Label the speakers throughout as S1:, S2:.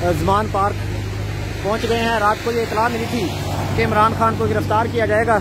S1: ज़मान park पहुंच गए हैं। रात को ये इतला मिली थी कि इमरान खान को गिरफ्तार किया जाएगा।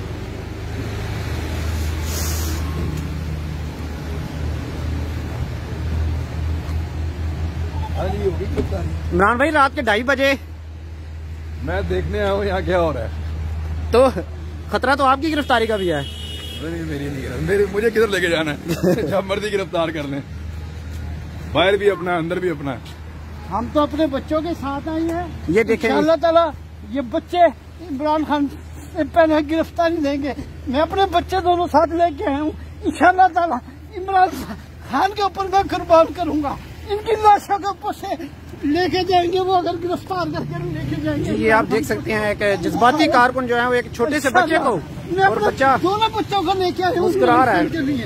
S1: इमरान भाई रात के 2:30 बजे
S2: मैं देखने आया हूँ यहाँ क्या हो रहा है,
S1: तो खतरा तो आपकी गिरफ्तारी का भी है।
S2: नहीं मेरी नहीं, मुझे किधर लेके जाना है जब मर्जी गिरफ्तार कर लें, बाहर भी अपना है अंदर भी अपना है।
S3: हम तो अपने बच्चों के साथ आए हैं।
S1: ये देखें
S3: अल्लाह ताला ये बच्चे इमरान खान से पहले गिरफ्तारी देंगे। मैं अपने बच्चे दोनों साथ लेके आया हूँ। इंशाअल्लाह ताला इमरान खान के ऊपर मैं कुर्बान करूंगा। इनकी लाशों के ऊपर से लेके जाएंगे, वो अगर गिरफ्तार करके लेके जाएंगे।
S1: ये आप देख सकते हैं एक जज्बाती कारकुन जो है वो एक छोटे से बच्चे को, और बच्चा
S3: दोनों बच्चों को लेके आए
S1: मुस्कुरा रहा है।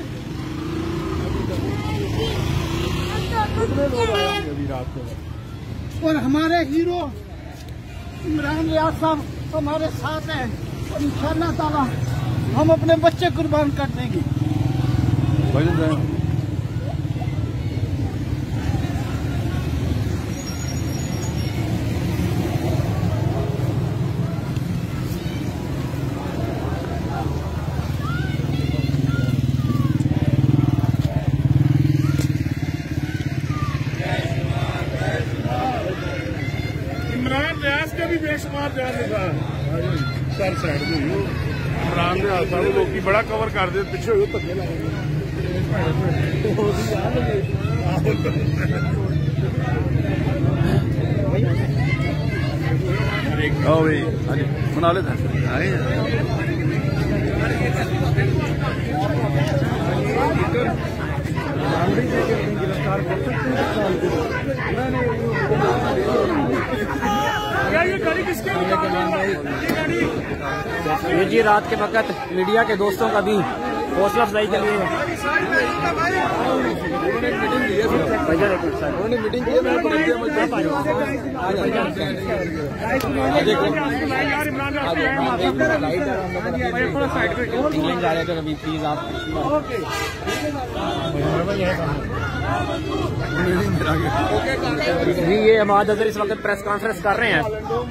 S3: और हमारे हीरो इमरान रियाज साहब हमारे साथ हैं और इंशाअल्लाह ताला हम अपने बच्चे कुर्बान कर देंगे।
S4: इमरान रियाज का भी बेशुमार जान था सर साइड में इमरान रियाज साहब लोग बड़ा कवर कर दे पिछले हो धक्के
S2: बना लेते
S1: ये जी रात के वक्त मीडिया के दोस्तों का भी हौसला अफजाई के लिए
S2: उन्होंने मीटिंग की
S1: जा रहे थे कभी प्लीज आप जी। ये अहमद अजहर इस वक्त प्रेस कॉन्फ्रेंस कर रहे हैं।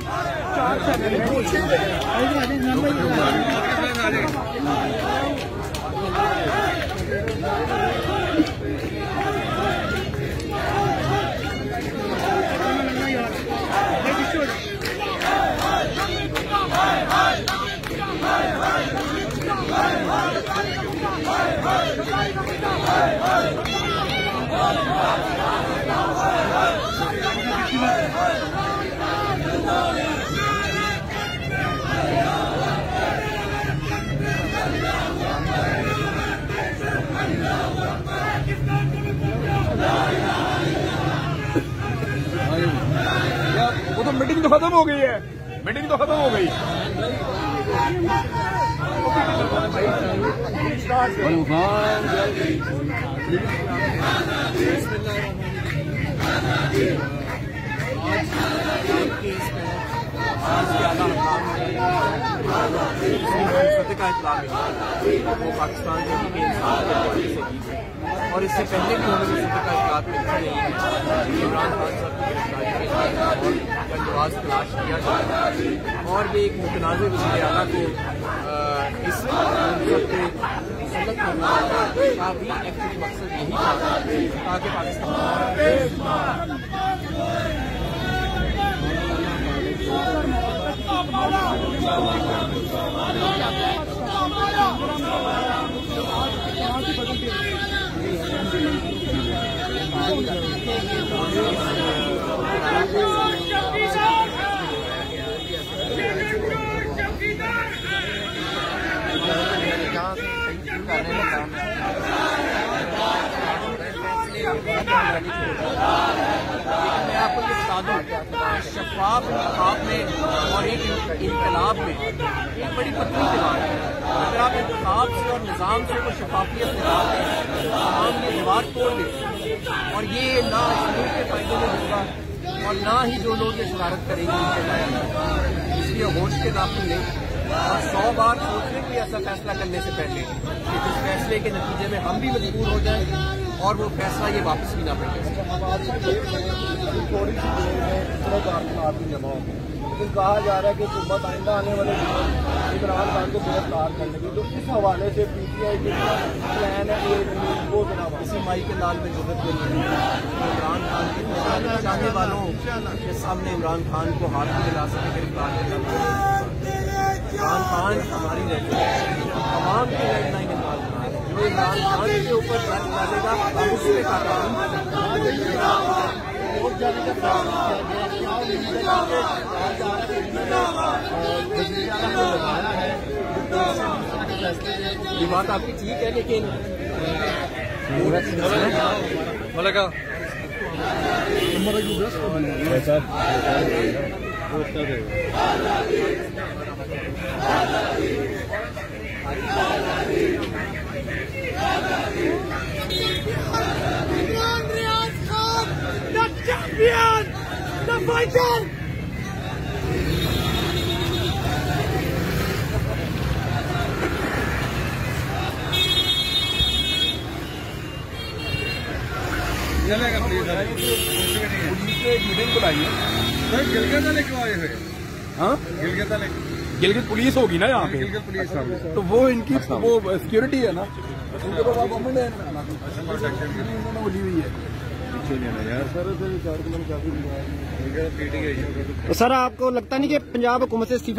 S2: वो तो मीटिंग तो खत्म हो गई है, मीटिंग तो खत्म हो गई।
S1: वो पाकिस्तान के इंसान और इससे पहले भी उन्होंने सत्य का इतलात में इमरान खान साहब की गिरफ्तारी और बंदोबस्त तलाश किया जाए और भी एक मुतनाज़ वज़ीर आला को इस सल्लत करना का भी एक्चुअली मकसद यही था ताकि पाकिस्तान मैं आपको ये बता दूं, शफाफ इंतखाब में और एक इनकलाब में एक बड़ी पतली दीवार है। अगर आप इंतखाब से और निज़ाम से कोई शफाफियत निकाल दें तो हम ये दीवार तोड़ दें और ये ना मुल्क के फायदे में होगा और ना ही जो लोग ये शरारत करेंगे उनके फायदे। इसलिए होश के नाखून लें और 100 बार सोचने कोई ऐसा फैसला करने से पहले कि जिस फैसले के नतीजे में हम भी मजबूर हो जाएं और वो फैसला ये वापस भी ना पड़े।
S5: कारकुनात भी जमा होंगे, लेकिन कहा जा रहा है कि हुकूमत आइंदा आने वाले दिनों इमरान खान को गिरफ्तार करने की, तो इस हवाले से PTI के प्लान है वो जनाब
S1: इसी माई के लाल में जरूरत नहीं है। इमरान खान के चाहने वालों के सामने इमरान खान को हाथ में मिला सके गिरफ्तार करना। इमरान खान हमारी रहती है, तमाम की रेडलाइन इमरान खान है। जो इमरान खान के ऊपर ट्रक डालेगा उस पर कार्रवाई ये बात आपकी ठीक है, लेकिन the champion, the fighter.
S2: Police ने मीटिंग बुलाई है। गिलगित लेके आए हुए। हाँ गिलगित पुलिस होगी ना यहाँ पे, गिलगित पुलिस, तो वो इनकी वो सिक्योरिटी है ना, उनके पास गवर्नमेंट है, उन्होंने बोली हुई है।
S5: तो सर आपको लगता नहीं कि पंजाब हुकूमत से